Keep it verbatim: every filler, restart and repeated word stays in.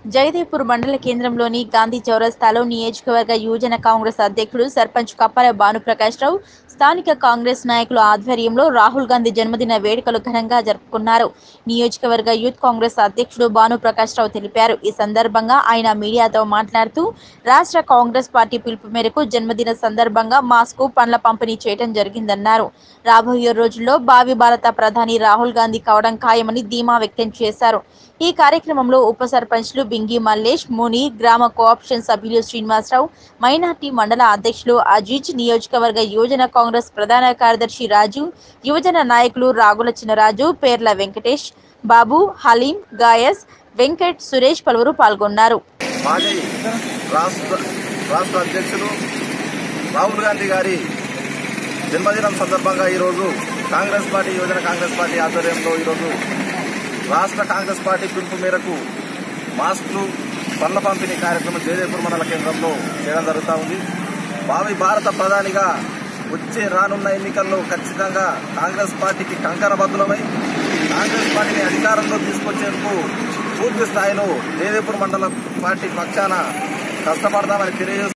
జగదేవ్పూర్ మండల కేంద్రంలోని గాంధీ చౌరస్తాలో నియోజకవర్గ యువజన కాంగ్రెస్ అధ్యక్షుడు సర్పంచ్ కప్పాల భానుప్రకాష్ రావు స్థానిక కాంగ్రెస్ నాయకుల ఆధ్వర్యంలో రాహుల్ గాంధీ జన్మదిన వేడుకలు ఘనంగా జరుపుకున్నారు. నియోజకవర్గ యూత్ కాంగ్రెస్ అధ్యక్షుడు భానుప్రకాష్ రావు తెలిపారు. ఈ సందర్భంగా ఆయన మీడియాతో మాట్లాడుతూ రాష్ట్ర కాంగ్రెస్ పార్టీ పిలుపు మేరకు జన్మదిన సందర్భంగా మాస్కు పండ్ల పంపిణీ చేయడం జరిగిందన్నారు. రాబోయే రోజుల్లో భావి భారత ప్రధాని రాహుల్ గాంధీ కావడం ఖాయమని ధీమా వ్యక్తం చేశారు. ఈ కార్యక్రమంలో ఉప సర్పంచ్లు బింగి మల్లేష్, ముని, గ్రామ కోఆప్షన్ సభ్యులు శ్రీనివాసరావు, మైనార్టీ మండల అధ్యక్షులు అజీజ్, నియోజకవర్గ యువజన కాంగ్రెస్ ప్రధాన కార్యదర్శి రాజు, యువజన నాయకులు రాగుల చినరాజు, పేర్ల వెంకటేష్, బాబు, హలీం, గాయస్, వెంకట్, సురేష్ పలువురు పాల్గొన్నారు. రాష్ట్ర అధ్యక్షులు రాహుల్ గాంధీ గారి జన్మదినం సందర్భంగా ఈరోజు కాంగ్రెస్ పార్టీ యువజన కాంగ్రెస్ పార్టీ ఆధ్వర్యంలో ఈరోజు రాష్ట్ర కాంగ్రెస్ పార్టీ పిలుపు మేరకు మాస్కులు పండ్ల పంపిణీ కార్యక్రమం జగదేవ్పూర్ మండల కేంద్రంలో చేయడం జరుగుతూ ఉంది. భావి భారత ప్రధానిగా వచ్చే రానున్న ఎన్నికల్లో ఖచ్చితంగా కాంగ్రెస్ పార్టీకి కంకణబద్ధులమై కాంగ్రెస్ పార్టీని అధికారంలో తీసుకొచ్చేందుకు పూర్తి స్థాయిలో జగదేవ్పూర్ మండల పార్టీ పక్షాన కష్టపడదామని తెలియజేస్తున్నారు.